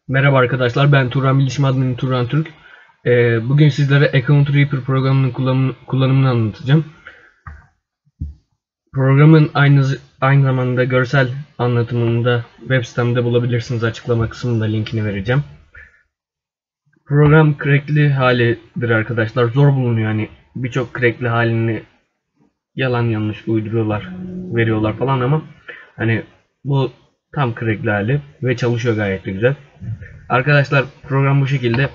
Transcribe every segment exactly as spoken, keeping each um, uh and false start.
Merhaba arkadaşlar, ben Turan Bilişim Admini Turan Türk. Ee, bugün sizlere Account Reaper programının kullanım, kullanımını anlatacağım. Programın aynı, aynı zamanda görsel anlatımını da web sitemde bulabilirsiniz. Açıklama kısmında linkini vereceğim. Program crackli halidir arkadaşlar. Zor bulunuyor. Yani birçok crackli halini yalan yanlış uyduruyorlar, veriyorlar falan ama hani bu tam crackli hali ve çalışıyor gayet de güzel. Arkadaşlar program bu şekilde.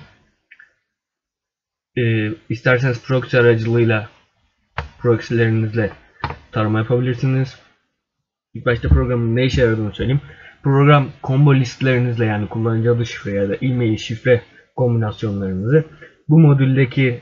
Ee, isterseniz proxy aracılığıyla proxylerinizle tarama yapabilirsiniz. İlk başta programın ne işe yaradığını söyleyeyim. Program combo listelerinizle, yani kullanıcı adı şifre ya da e-mail şifre kombinasyonlarınızı bu modüldeki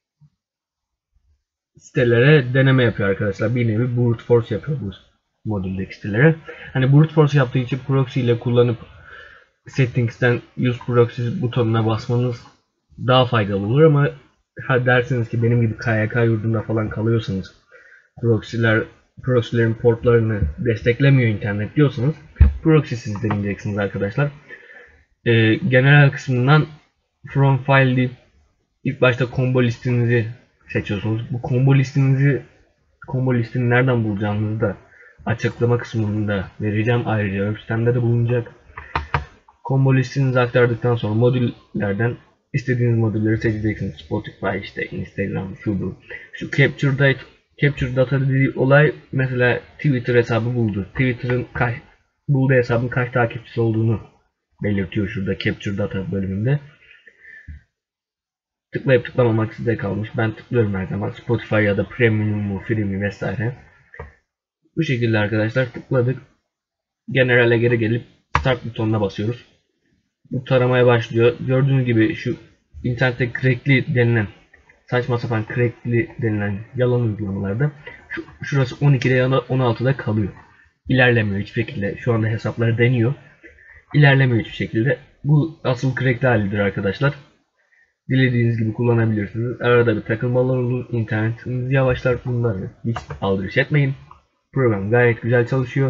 sitelere deneme yapıyor arkadaşlar. Bir nevi brute force yapıyor bu modüldeki sitelere. Hani brute force yaptığı için proxy ile kullanıp settings'ten use proxy butonuna basmanız daha faydalı olur ama ha dersiniz ki benim gibi K Y K yurdunda falan kalıyorsanız, proxy'ler proxy'lerin portlarını desteklemiyor internet diyorsanız proxy'siz deneyeceksiniz arkadaşlar. Ee, general kısmından from file deyip ilk başta combo listinizi seçiyorsunuz. Bu combo listinizi combo listini nereden bulacağınızı da açıklama kısmında vereceğim. Ayrıca web sitemde de bulunacak. Combo listinizi aktardıktan sonra modüllerden istediğiniz modülleri seçeceksiniz. Spotify, işte Instagram, şu bu. Şu capture data, capture data dediği olay, mesela Twitter hesabı buldu. Twitter'ın kaç bulduğu hesabın kaç takipçisi olduğunu belirtiyor şurada capture data bölümünde. Tıklayıp tıklamamak size kalmış. Ben tıklıyorum her zaman. Spotify ya da premium mu, free mi vesaire. Bu şekilde arkadaşlar tıkladık. General'e geri gelip start butonuna basıyoruz. Bu taramaya başlıyor. Gördüğünüz gibi şu internette crackli denilen, saçma sapan crackli denilen yalan uygulamalarda şu, şurası on ikide ya da on altıda kalıyor. İlerlemiyor hiçbir şekilde. Şu anda hesapları deniyor. İlerlemiyor hiçbir şekilde. Bu asıl crackli halidir arkadaşlar. Dilediğiniz gibi kullanabilirsiniz. Arada bir takılmalar olur. İnternetiniz yavaşlar. Bunları hiç aldırış etmeyin. Program gayet güzel çalışıyor.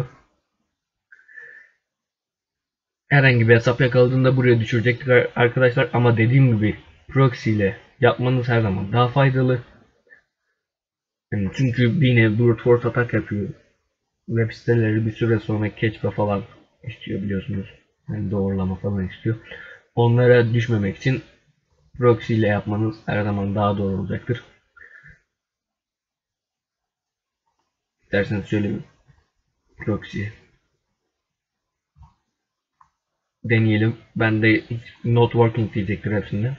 Herhangi bir hesap yakaladığında buraya düşürecektir arkadaşlar, ama dediğim gibi proxy ile yapmanız her zaman daha faydalı. Yani çünkü bir nevi brute force atak yapıyor. Web siteleri bir süre sonra catch'e falan istiyor biliyorsunuz. Yani doğrulama falan istiyor. Onlara düşmemek için proxy ile yapmanız her zaman daha doğru olacaktır. İsterseniz şöyle bir proxy deneyelim. Ben de not working diyecektir hepsinde.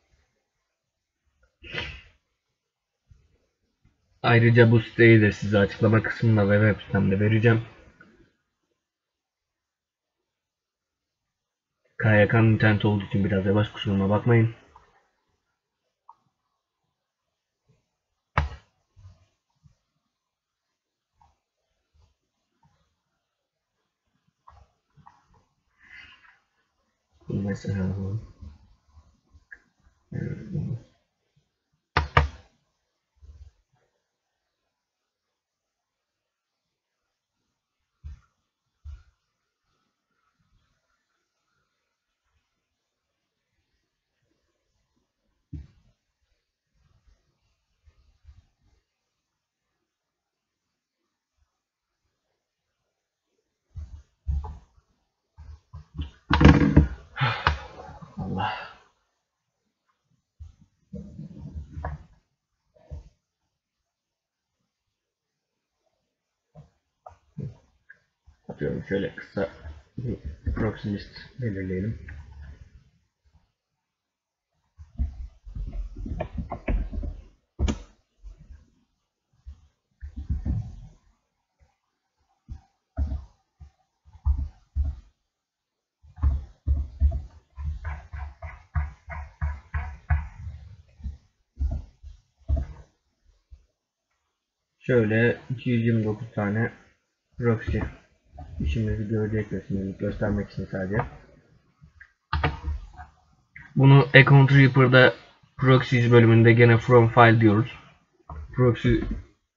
Ayrıca bu siteyi de size açıklama kısmında ve web sitemde vereceğim. K Y K'nın internet olduğu için biraz yavaş, kusuruma bakmayın. Mesela Allah. Atıyorum, şöyle kısa bir proxy list belirleyelim. Şöyle iki yüz yirmi dokuz tane proxy işimizi görecek resimleri göstermek için sadece. Bunu Account Reaper'da Proxies bölümünde gene from file diyoruz. Proxy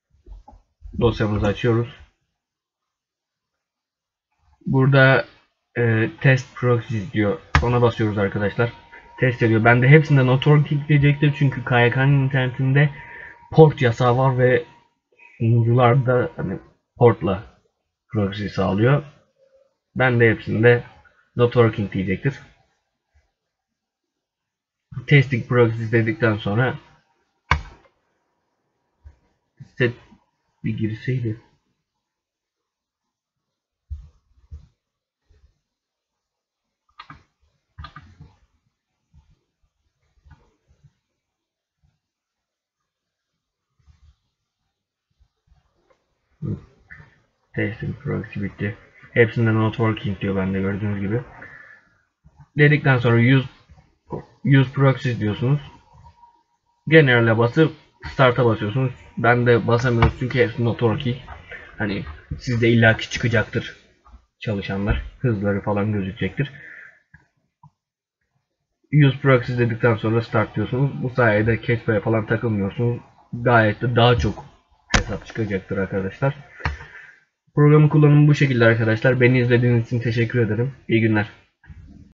dosyamızı açıyoruz. Burada e, test proxies diyor. Ona basıyoruz arkadaşlar. Test ediyor. Ben de hepsinde not working diyecektir çünkü K Y K'nın internetinde port yasağı var ve sunucularda hani portla proxy sağlıyor. Ben de hepsinde not working diyecektir. Testing proxies dedikten sonra set bir girseydi. Testing proxy bitti. Hepsinde not working diyor bende gördüğünüz gibi. Dedikten sonra use use proxies diyorsunuz. General'e basıp start'a basıyorsunuz. Ben de basamıyorum çünkü hepsi not working. Hani sizde illaki çıkacaktır çalışanlar. Hızları falan gözükecektir. Use proxies dedikten sonra start diyorsunuz. Bu sayede cache'e falan takılmıyorsunuz. Gayet de daha çok hesap çıkacaktır arkadaşlar. Programı kullanımı bu şekilde arkadaşlar. Beni izlediğiniz için teşekkür ederim. İyi günler.